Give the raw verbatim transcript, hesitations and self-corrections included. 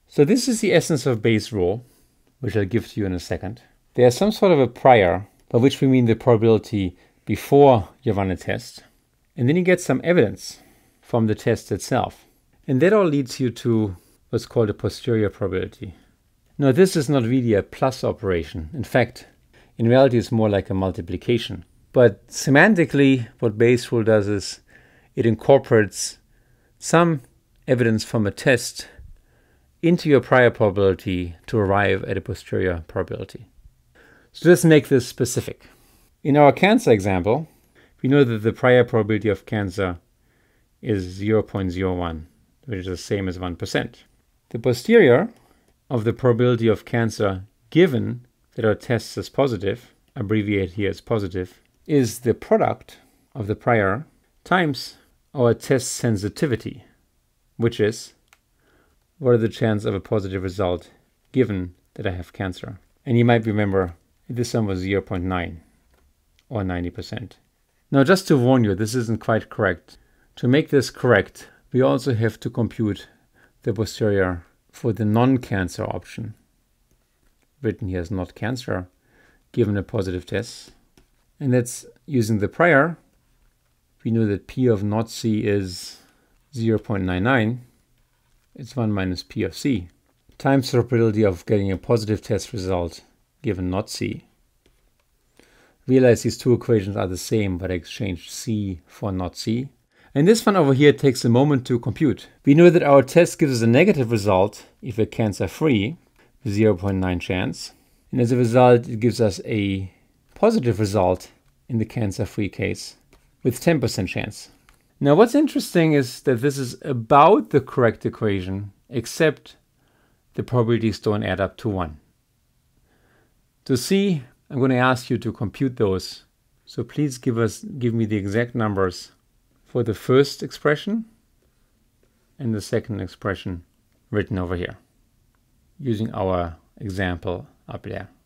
So this is the essence of Bayes' rule, which I'll give to you in a second. There's some sort of a prior, by which we mean the probability before you run a test. And then you get some evidence from the test itself. And that all leads you to what's called a posterior probability. Now, this is not really a plus operation. In fact, in reality, it's more like a multiplication. But semantically, what Bayes' rule does is it incorporates some evidence from a test into your prior probability to arrive at a posterior probability. So let's make this specific. In our cancer example, we know that the prior probability of cancer is zero point zero one, which is the same as one percent. The posterior of the probability of cancer given that our test is positive, abbreviated here as positive, is the product of the prior times our test sensitivity, which is what are the chances of a positive result given that I have cancer. And you might remember this one was zero point nine or ninety percent. Now, just to warn you, this isn't quite correct. To make this correct, we also have to compute the posterior for the non-cancer option, written here as not cancer, given a positive test. And that's using the prior. We know that P of not C is zero point nine nine. It's one minus P of C, times the probability of getting a positive test result given not C. Realize these two equations are the same, but I exchanged C for not C. And this one over here takes a moment to compute. We know that our test gives us a negative result if we're cancer-free, zero point nine chance. And as a result, it gives us a positive result in the cancer-free case with ten percent chance. Now, what's interesting is that this is about the correct equation, except the probabilities don't add up to one. To see, I'm going to ask you to compute those. So please give us, give me the exact numbers for the first expression and the second expression written over here, using our example up there.